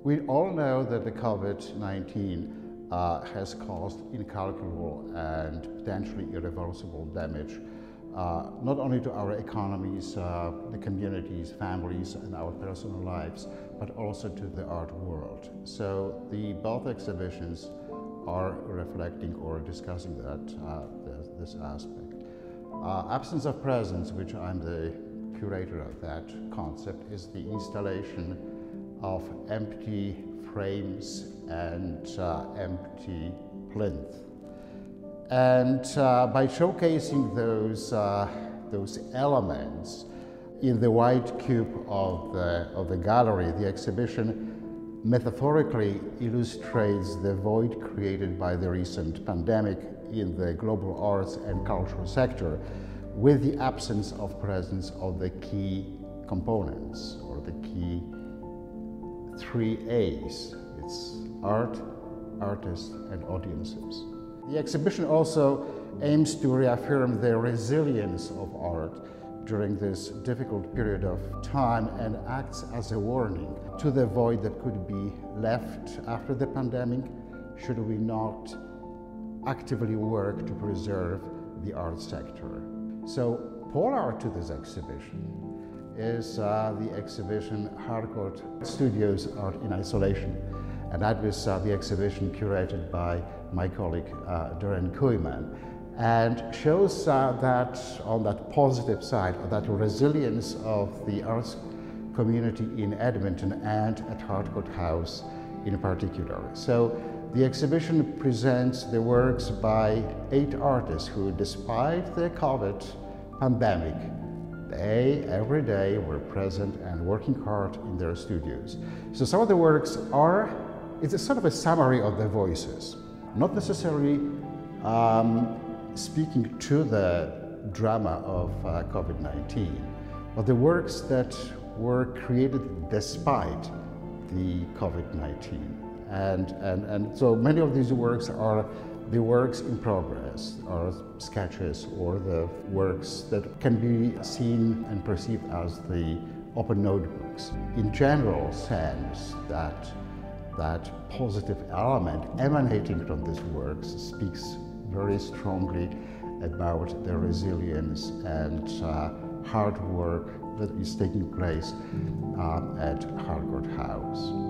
We all know that the COVID-19 has caused incalculable and potentially irreversible damage, not only to our economies, the communities, families, and our personal lives, but also to the art world. So both exhibitions are reflecting or discussing this aspect. Absence of presence, which I'm the curator of that concept, is the installation of empty frames and empty plinth. And by showcasing those elements in the white cube of the gallery, the exhibition metaphorically illustrates the void created by the recent pandemic in the global arts and cultural sector, with the absence of presence of the key components, or the key 3 A's. It's art, artists, and audiences. The exhibition also aims to reaffirm the resilience of art during this difficult period of time and acts as a warning to the void that could be left after the pandemic should we not actively work to preserve the art sector. So, polar to this exhibition is the exhibition Harcourt Studios Art in Isolation. And that was the exhibition curated by my colleague Director Koyman, and shows that on that positive side, that resilience of the arts community in Edmonton and at Harcourt House in particular. So the exhibition presents the works by 8 artists who, despite the COVID pandemic, they every day were present and working hard in their studios. So some of the works it's a sort of a summary of the voices, not necessarily speaking to the drama of COVID-19, but the works that were created despite the COVID-19. And so many of these works are the works in progress, or sketches, or the works that can be seen and perceived as the open notebooks. In general sense, that positive element emanating from these works speaks very strongly about the resilience and hard work that is taking place at Harcourt House.